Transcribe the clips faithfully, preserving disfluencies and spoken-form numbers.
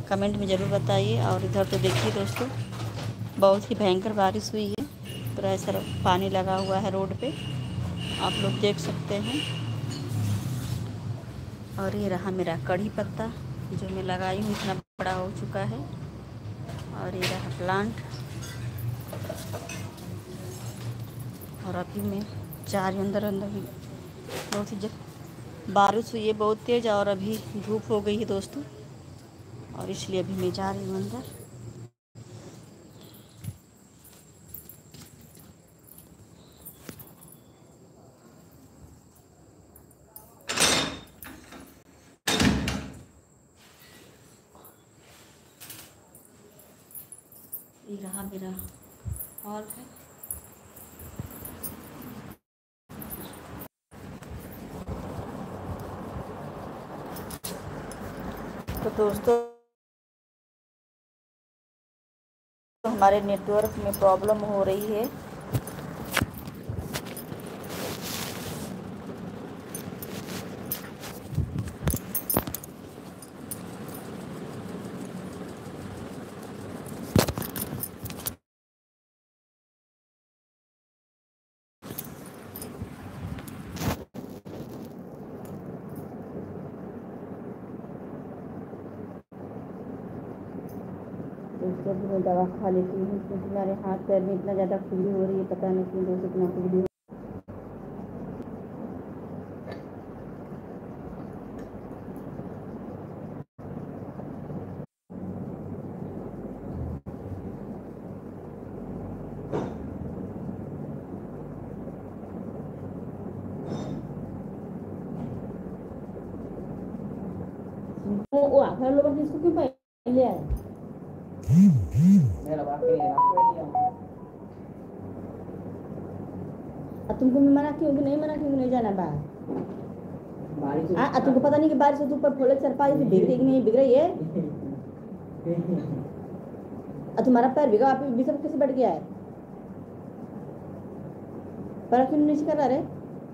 Comment में ज़रूर बताइए। और इधर तो देखिए दोस्तों, बहुत ही भयंकर बारिश हुई है, पूरा ऐसा पानी लगा हुआ है रोड पे, आप लोग देख सकते हैं। और ये रहा मेरा कढ़ी पत्ता जो मैं लगाई हूँ, इतना बड़ा हो चुका है। और ये रहा प्लांट। और अभी मैं जा रही हूँ अंदर। अंदर भी बहुत ही जब बारिश हुई है बहुत तेज़, और अभी धूप हो गई है दोस्तों, और इसलिए अभी मैं जा रही हूँ अंदर। ये रहा मेरा हॉल है। तो दोस्तों, हमारे नेटवर्क में प्रॉब्लम हो रही है। तो इसके भी मैं दवा खा लेती हूँ, क्योंकि मेरे हाथ पैर में इतना ज़्यादा खुजली हो रही है, पता नहीं क्यों दोस्तों इतना खुजली हो। वो आखिर लोग इसको क्यों पहले आए? मेरा बाप के लिए तुमको मैं मना क्यों नहीं मना क्यों नहीं जाना बाहर? हाँ, तुमको पता नहीं कि बारिश से ऊपर फोले चरपाई से भीग रही नहीं भीग रही है। तुम्हारा पैर भीगा, आप भी सब कैसे बढ़ गया है? पर क्यों नहीं कर रहे?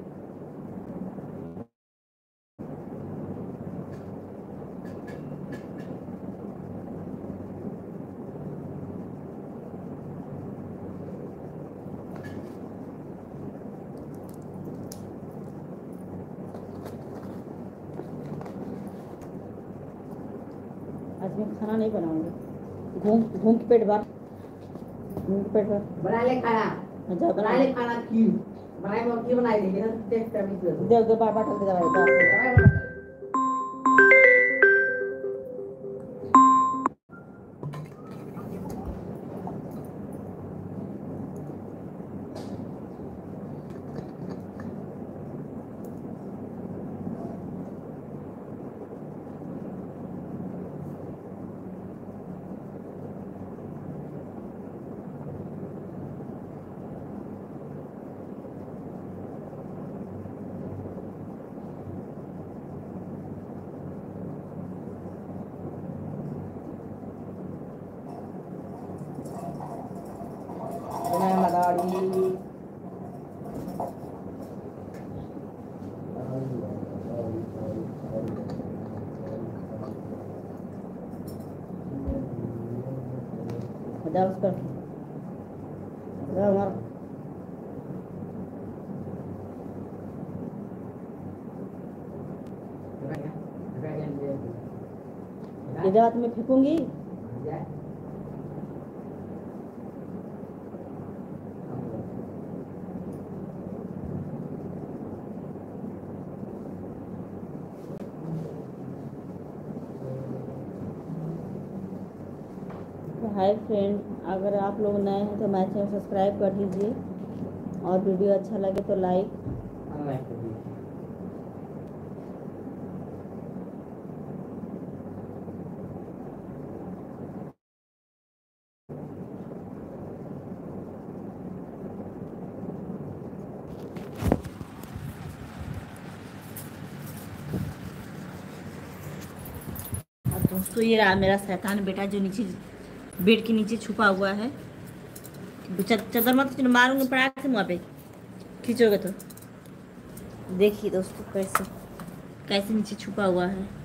आज मैं खाना नहीं बनाऊंगी, घूम घूम के पेट भर घूम के पेट भर बना ले खाना। अच्छा बना ले खाना की बनाए में की बनाई देगी ना, देख कर भी दे दे बाबा टल दे दवाई। जा उसका जा मार। ये दवा तुम्हें फेंकूंगी। हाय फ्रेंड, अगर आप लोग नए हैं तो मेरे चैनल सब्सक्राइब कर लीजिए, और वीडियो अच्छा लगे तो लाइक। और दोस्तों, ये रहा मेरा शैतान बेटा जो नीचे बेड के नीचे छुपा हुआ है। चदर मत मारूंगी पड़ा से मुँह पे खींचोगे तो। देखिए दोस्तों कैसे कैसे नीचे छुपा हुआ है।